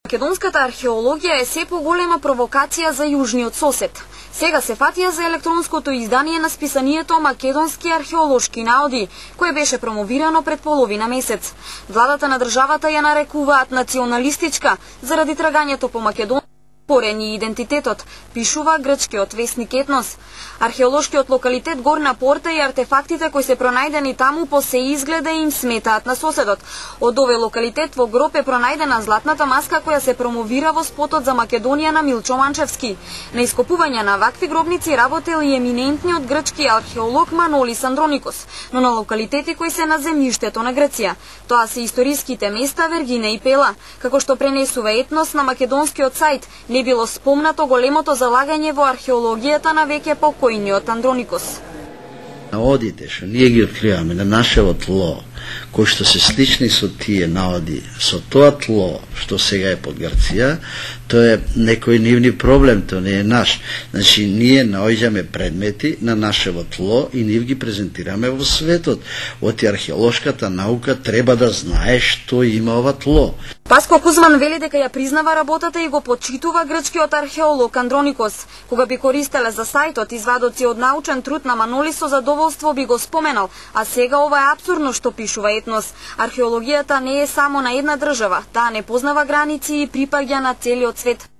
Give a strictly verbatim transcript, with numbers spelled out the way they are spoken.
Македонската археологија е се поголема провокација за јужниот сосед. Сега се фатија за електронското издание на списанието Македонски археолошки наоди, кое беше промовирано пред половина месец. Владата на државата ја нарекуваат националистичка заради трагањето по Македонија порени идентитетот, пишува грчкиот весник Етнос. Археолошкиот локалитет Горна Порта и артефактите кои се пронајдени таму по се изгледа им сметаат на соседот. Од овој локалитет во гроб е пронајдена златната маска која се промовира во спотот за Македонија на Милчо Манчевски. На ископување на вакви гробници работел и еминентниот грчки археолог Манолис Андроникос, но на локалитети кои се на земјиштето на Грција. Тоа се историските места Вергина и Пела, како што пренесува Етнос на македонскиот сајт. Не било спомнато големото залагање во археологијата на веќе покојниот Андроникос. Наодите што ние ги откриваме на нашево тло, кои што се слични со тие наоди, со тоа тло што сега е под Грција, тоа е некој нивни проблем, тоа не е наш. Значи, ние наоѓаме предмети на нашево тло и ние ги презентираме во светот. Оти археолошката наука треба да знае што има ова тло. Паско Кузман вели дека ја признава работата и го почитува грчкиот археолог Андроникос. Кога би користеле за сајтот извадоци од научен труд на Манолис, со задоволство би го споменал, а сега ова е апсурдно што пишува Етнос. Археологијата не е само на една држава, таа не познава граници и припаѓа на целиот свет.